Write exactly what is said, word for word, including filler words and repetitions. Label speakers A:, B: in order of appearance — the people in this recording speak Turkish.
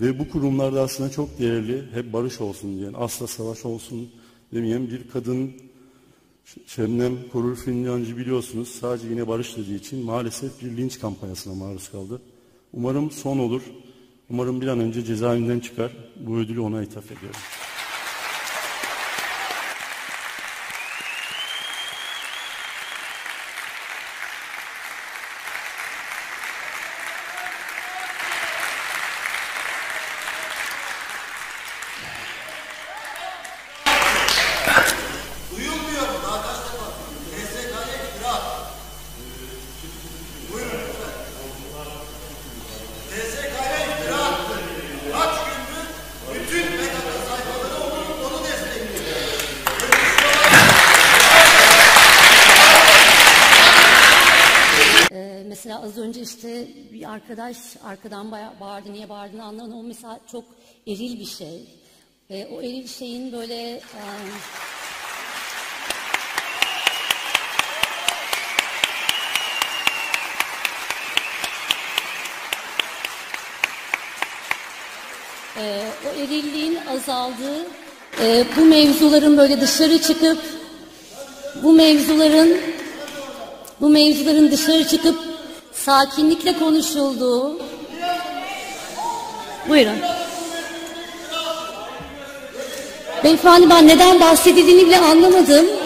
A: Ve bu kurumlarda aslında çok değerli, hep barış olsun diyen, asla savaş olsun demeyen bir kadın, Şebnem Korur Fincancı biliyorsunuz, sadece yine barış dediği için maalesef bir linç kampanyasına maruz kaldı. Umarım son olur. Umarım bir an önce cezaevinden çıkar. Bu ödülü ona ithaf ediyorum.
B: Mesela az önce işte bir arkadaş arkadan bağırdı, niye bağırdığını anlamadım. O mesela çok eril bir şey. E, o eril şeyin böyle... E, e, o erilliğin azaldığı, e, bu mevzuların böyle dışarı çıkıp, bu mevzuların, bu mevzuların dışarı çıkıp sakinlikle konuşulduğu. Buyurun. Beyefendi, ben neden bahsedildiğini bile anlamadım.